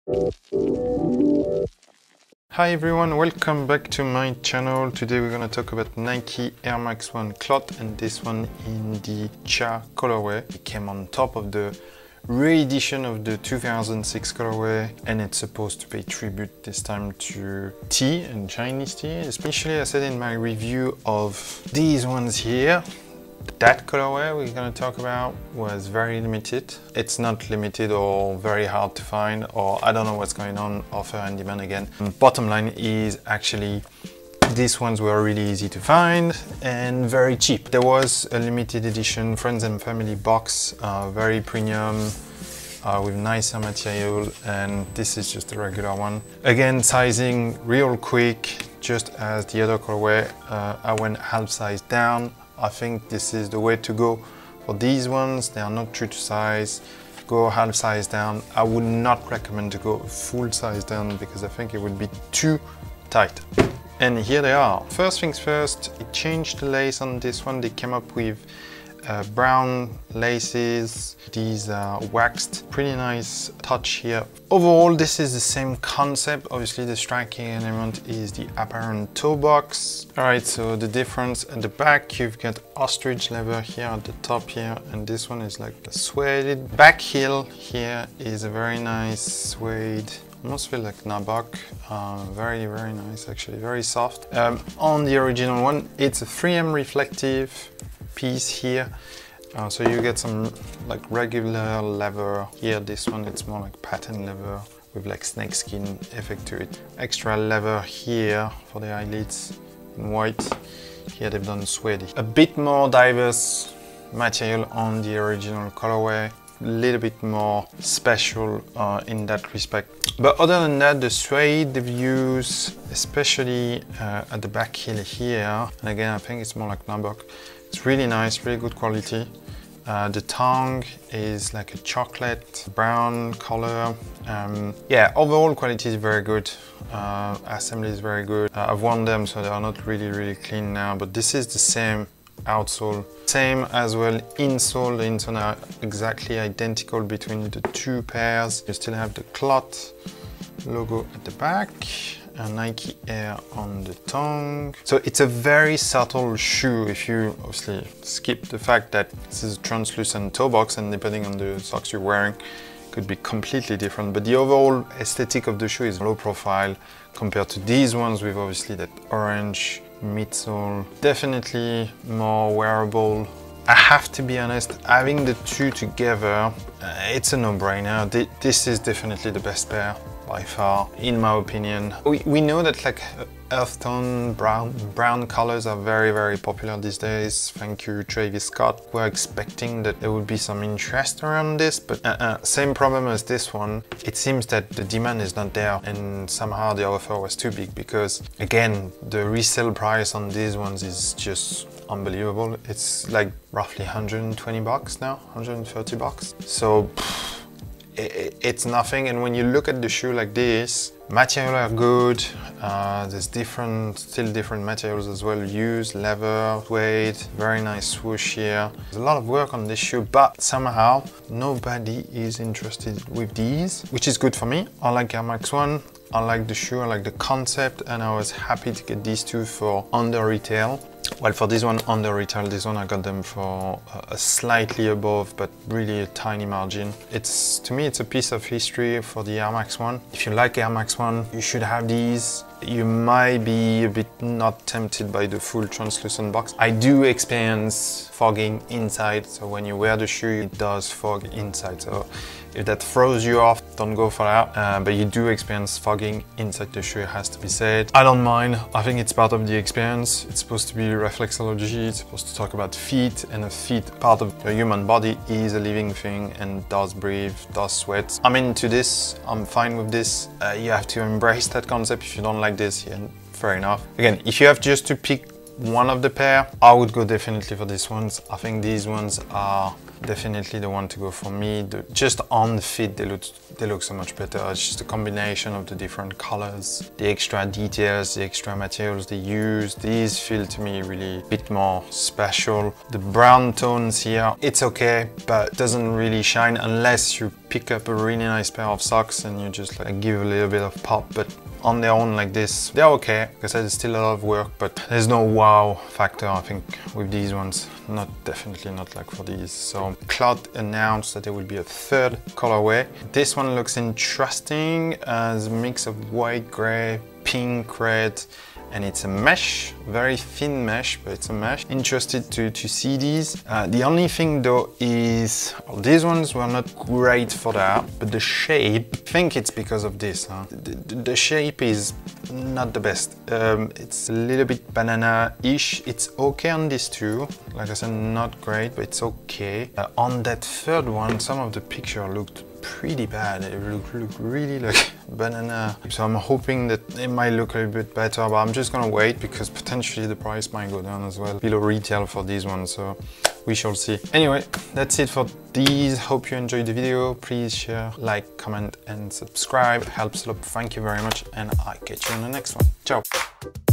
Hi everyone, welcome back to my channel. Today we're gonna talk about Nike AM1 KOD, and this one in the Cha colorway. It came on top of the re-edition of the 2006 colorway, and it's supposed to pay tribute this time to tea and Chinese tea. Especially, I said in my review of these ones here, that colorway we're going to talk about was very limited. It's not limited or very hard to find, or I don't know what's going on, offer and demand again. Bottom line is actually these ones were really easy to find and very cheap. There was a limited edition friends and family box, very premium, with nicer material, and this is just a regular one. Again, sizing real quick, just as the other colorway. I went half size down. I think this is the way to go for these ones. They are not true to size. Go half size down. I would not recommend to go full size down because I think it would be too tight. And here they are. First things first, it changed the lace on this one. They came up with brown laces. These are waxed. Pretty nice touch here. Overall, this is the same concept. Obviously, the striking element is the apparent toe box. All right, so the difference at the back, you've got ostrich leather here at the top here, and this one is like a suede. Back heel here is a very nice suede. Almost feel like nabok. Very nice, actually, very soft. On the original one, it's a 3M reflective piece here, so you get some like regular leather here. This one, it's more like patent leather with like snakeskin effect to it. Extra leather here for the eyelids in white. Here they've done suede. A bit more diverse material on the original colorway, a little bit more special in that respect. But other than that, the suede they've used, especially at the back heel here, and again I think it's more like nabok. It's really nice, really good quality. The tongue is like a chocolate brown color. Yeah, overall quality is very good. Assembly is very good. I've worn them, so they are not really clean now, but this is the same outsole. Same as well insole. The insole are exactly identical between the two pairs. You still have the CLOT logo at the back. Nike Air on the tongue. So it's a very subtle shoe. If you obviously skip the fact that this is a translucent toe box, and depending on the socks you're wearing, it could be completely different. But the overall aesthetic of the shoe is low profile compared to these ones with obviously that orange midsole. Definitely more wearable. I have to be honest, having the two together, it's a no-brainer. This is definitely the best pair by far, in my opinion. We know that like earth tone, brown colors are very popular these days. Thank you, Travis Scott. We're expecting that there would be some interest around this, but same problem as this one. It seems that the demand is not there, and somehow the offer was too big, because again, the resale price on these ones is just unbelievable. It's like roughly 120 bucks now, 130 bucks. So it's nothing. And when you look at the shoe like this, materials are good. There's still different materials as well used. Leather, suede, very nice swoosh here. There's a lot of work on this shoe, but somehow nobody is interested with these, which is good for me. I like Air Max 1. I like the shoe, I like the concept, and I was happy to get these two for under retail. Well, for this one under retail, this one I got them for a slightly above, but really a tiny margin. To me, it's a piece of history for the Air Max 1. If you like Air Max 1, you should have these. You might be a bit not tempted by the full translucent box. I do experience fogging inside, so when you wear the shoe, it does fog inside. So if that throws you off, don't go for that. But you do experience fogging inside the shoe, it has to be said. I don't mind. I think it's part of the experience. It's supposed to be reflexology. It's supposed to talk about feet, and a feet, part of the human body, is a living thing and does breathe, does sweat. I'm into this. I'm fine with this. You have to embrace that concept. If you don't like this, yeah, fair enough. Again, if you have just to pick one of the pair, I would go definitely for these ones. I think these ones are definitely the one to go for me. Just on the fit, they look so much better. It's just a combination of the different colors, the extra details, the extra materials they use. These feel to me really a bit more special. The brown tones here, it's okay, but it doesn't really shine unless you pick up a really nice pair of socks and you just like give a little bit of pop, but on their own like this, they're okay. Like I said, it's still a lot of work, but there's no wow factor, I think, with these ones. Definitely not like for these. So CLOT announced that there will be a third colorway. This one looks interesting as a mix of white, gray, pink, red, and it's a mesh, very thin mesh, but it's a mesh. Interested to see these. The only thing though is, well, these ones were not great for that, but the shape, I think it's because of this. Huh? The shape is not the best. It's a little bit banana-ish. It's okay on these two. Like I said, not great, but it's okay. On that third one, some of the picture looked pretty bad. It looked really like banana. So I'm hoping that it might look a little bit better, but I'm just gonna wait because potentially the price might go down as well below retail for these ones, so we shall see. Anyway, that's it for these. Hope you enjoyed the video. Please share, like, comment and subscribe. Helps a lot. Thank you very much, and I'll catch you in the next one. Ciao.